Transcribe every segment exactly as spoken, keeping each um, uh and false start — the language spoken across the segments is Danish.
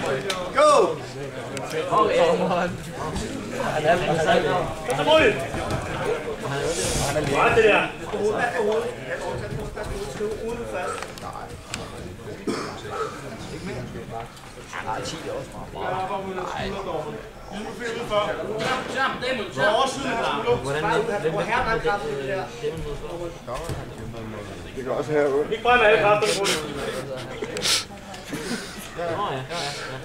Go! Han er altså Kom så mål! Hvad er det der? Nej, ti er også meget. Nej. Hvordan er det? Det kan også have. Ikke bare med alle kræfterne på det. Nå ja, ja,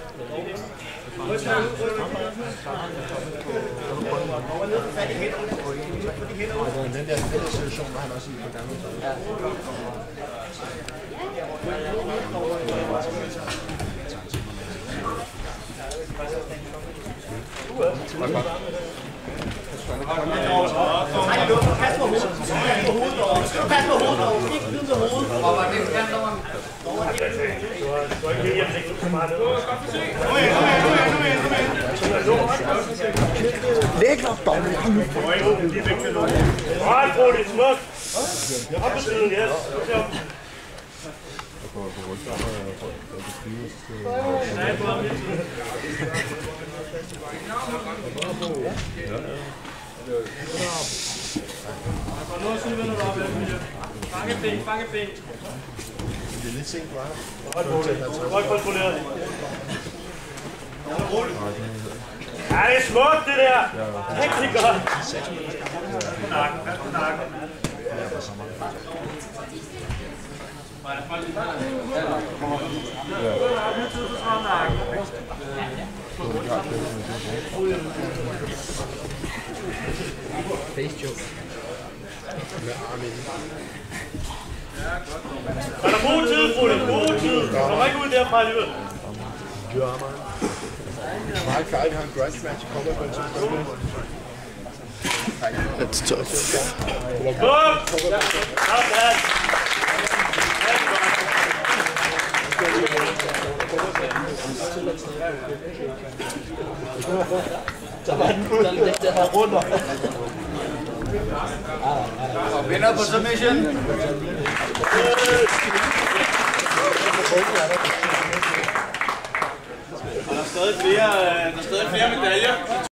ja. Den der situation var han også i på gangen. Pas på hovedet. Pas på hovedet. Ikke lyde med hovedet. Og var det gerne over. Du har ikke helt hjemme, ikke så meget. Læg dig dog. Nej, prøv det smukt. Op på siden, ja. Fange ben, fange ben. Det er lidt sent, var det? Godt kontrolleret. Ja, det er smukt, det der. Rigtig godt. Nakken, pas på nakken. Face joke. Så er der god tid, Frode. God tid. Kom ikke ud derfra alligevel. Meget fejl, han har en grudge match. Kommer på en tidspunkt. That's tough. Godt. Sådan. Så var den ud. Der var rundt. Og vinder på submission. Og der er stadig flere, der er stadig flere medaljer.